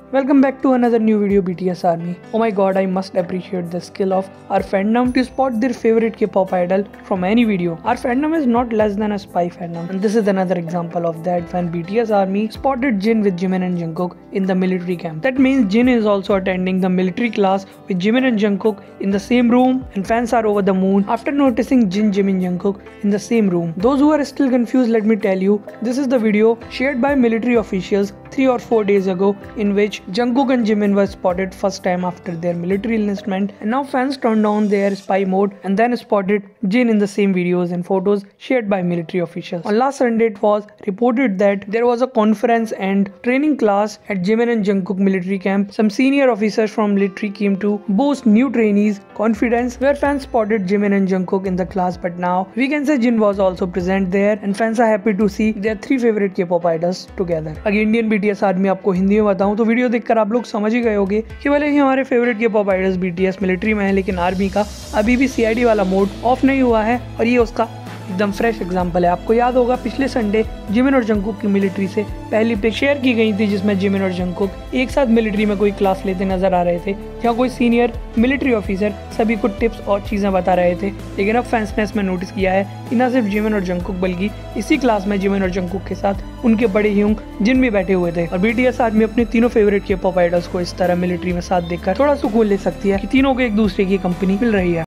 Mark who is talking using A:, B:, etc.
A: Welcome back to another new video BTS Army. Oh my god, I must appreciate the skill of our fandom to spot their favorite K-pop idol from any video. Our fandom is not less than a spy fandom, and this is another example of that when BTS Army spotted Jin with Jimin and Jungkook in the military camp. That means Jin is also attending the military class with Jimin and Jungkook in the same room, and fans are over the moon after noticing Jin, Jimin, Jungkook in the same room. Those who are still confused, let me tell you, this is the video shared by military officials 3 or 4 days ago in which Jungkook and Jimin were spotted first time after their military enlistment, and now fans turned on their spy mode and then spotted Jin in the same videos and photos shared by military officials. On last Sunday, it was reported that there was a conference and training class at Jimin and Jungkook military camp. Some senior officers from military came to boost new trainees' confidence, where fans spotted Jimin and Jungkook in the class, but now we can say Jin was also present there, and fans are happy to see their 3 favorite K-pop idols together. अगर Indian BTS army आपको हिंदी में बताऊं तो video देखकर आप लोग समझ ही गए होंगे कि भले ही हमारे favourite K-pop idols BTS military में है, लेकिन आर्मी का अभी भी CID वाला मोड ऑफ नहीं हुआ है, और ये उसका एकदम फ्रेश एग्जांपल है। आपको याद होगा पिछले संडे जिमिन और जंगकुक की मिलिट्री से पहली पिक शेयर की गई थी, जिसमें जिमिन और जंगकुक एक साथ मिलिट्री में कोई क्लास लेते नजर आ रहे थे, जहाँ कोई सीनियर मिलिट्री ऑफिसर सभी को टिप्स और चीजें बता रहे थे। लेकिन अब फैंस ने इसमें नोटिस किया है कि न सिर्फ जिमिन और जंगकुक बल्कि इसी क्लास में जिमिन और जंगकुक के साथ उनके बड़े ह्यूंग जिन भी बैठे हुए थे। और BTS आर्मी अपने तीनों फेवरेट K-pop आइडल्स को इस तरह मिलिट्री में साथ देखकर थोड़ा सुकून ले सकती है कि तीनों को एक दूसरे की कंपनी मिल रही है।